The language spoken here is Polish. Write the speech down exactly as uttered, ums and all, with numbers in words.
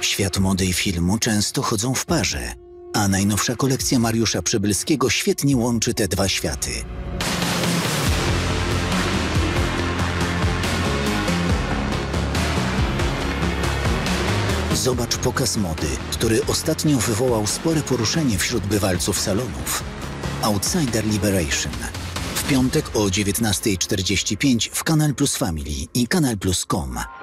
Świat mody i filmu często chodzą w parze, a najnowsza kolekcja Mariusza Przybylskiego świetnie łączy te dwa światy. Zobacz pokaz mody, który ostatnio wywołał spore poruszenie wśród bywalców salonów. Outsider Liberation. W piątek o dziewiętnastej czterdzieści pięć w Kanal Plus Family i Kanal Plus kropka com.